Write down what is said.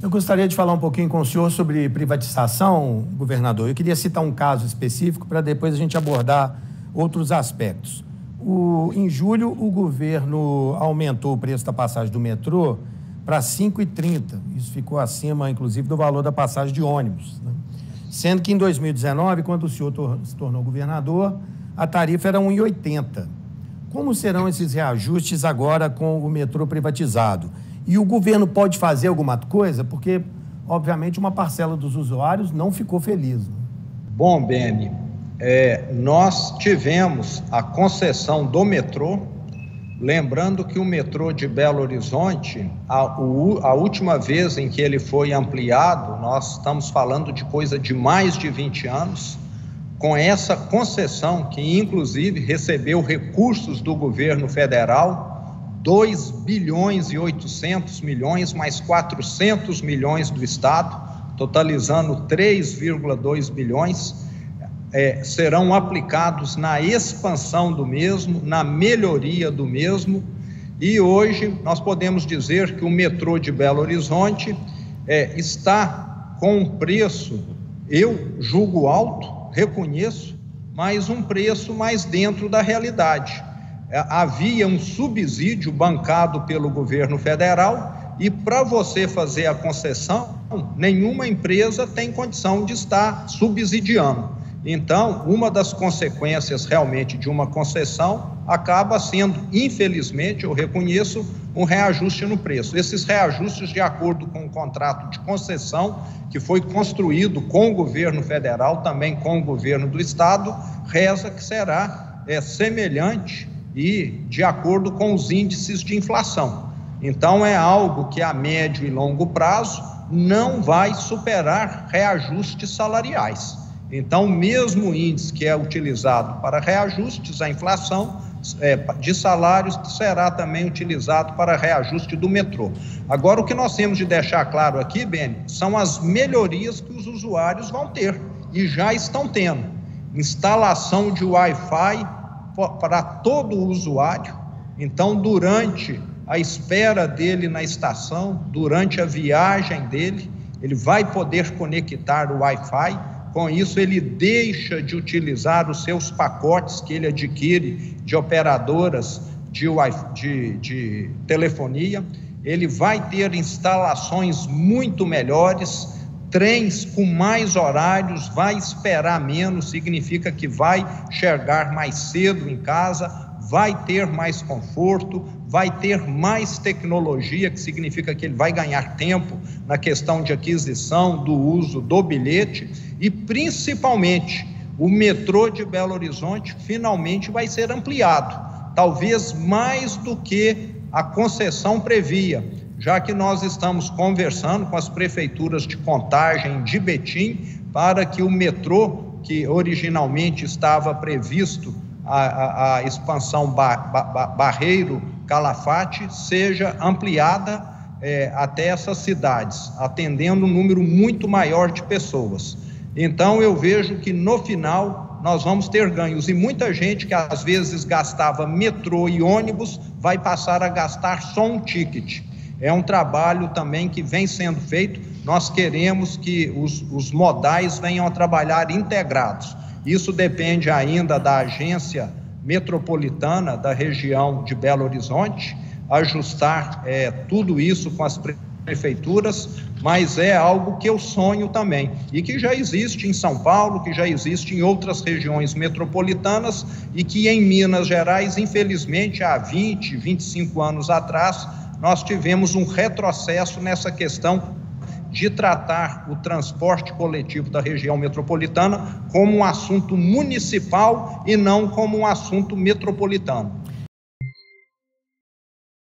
Eu gostaria de falar um pouquinho com o senhor sobre privatização, governador. Eu queria citar um caso específico para depois a gente abordar outros aspectos. Em julho, o governo aumentou o preço da passagem do metrô para R$ 5,30. Isso ficou acima, inclusive, do valor da passagem de ônibus, né? Sendo que em 2019, quando o senhor se tornou governador, a tarifa era R$ 1,80. Como serão esses reajustes agora com o metrô privatizado? E o governo pode fazer alguma coisa? Porque, obviamente, uma parcela dos usuários não ficou feliz, né? Bom, Beni, nós tivemos a concessão do metrô. Lembrando que o metrô de Belo Horizonte, a última vez em que ele foi ampliado, nós estamos falando de coisa de mais de 20 anos, com essa concessão que inclusive recebeu recursos do governo federal, 2 bilhões e 800 milhões, mais 400 milhões do Estado, totalizando 3,2 bilhões, serão aplicados na expansão do mesmo, na melhoria do mesmo, e hoje nós podemos dizer que o metrô de Belo Horizonte está com um preço, eu julgo alto, reconheço, mas um preço mais dentro da realidade. Havia um subsídio bancado pelo governo federal e para você fazer a concessão, nenhuma empresa tem condição de estar subsidiando. Então, uma das consequências realmente de uma concessão acaba sendo, infelizmente, eu reconheço, um reajuste no preço. Esses reajustes, de acordo com o contrato de concessão, que foi construído com o governo federal, também com o governo do Estado, reza que será semelhante e de acordo com os índices de inflação. Então, é algo que a médio e longo prazo não vai superar reajustes salariais. Então, o mesmo índice que é utilizado para reajustes à inflação de salários será também utilizado para reajuste do metrô. Agora, o que nós temos de deixar claro aqui, Beni, são as melhorias que os usuários vão ter e já estão tendo. Instalação de Wi-Fi para todo o usuário. Então, durante a espera dele na estação, durante a viagem dele, ele vai poder conectar o Wi-Fi. Com isso, ele deixa de utilizar os seus pacotes que ele adquire de operadoras de telefonia. Ele vai ter instalações muito melhores, trens com mais horários, vai esperar menos, significa que vai chegar mais cedo em casa, vai ter mais conforto, vai ter mais tecnologia, que significa que ele vai ganhar tempo na questão de aquisição, do uso do bilhete, e principalmente o metrô de Belo Horizonte finalmente vai ser ampliado, talvez mais do que a concessão previa, já que nós estamos conversando com as prefeituras de Contagem, de Betim, para que o metrô, que originalmente estava previsto a expansão Barreiro Calafate, seja ampliada até essas cidades, atendendo um número muito maior de pessoas. Então, eu vejo que no final nós vamos ter ganhos, e muita gente que às vezes gastava metrô e ônibus vai passar a gastar só um ticket. É um trabalho também que vem sendo feito. Nós queremos que os modais venham a trabalhar integrados. Isso depende ainda da agência metropolitana da região de Belo Horizonte, ajustar tudo isso com as prefeituras, mas é algo que eu sonho também, e que já existe em São Paulo, que já existe em outras regiões metropolitanas, e que em Minas Gerais, infelizmente, há 20, 25 anos atrás, nós tivemos um retrocesso nessa questão de tratar o transporte coletivo da região metropolitana como um assunto municipal e não como um assunto metropolitano.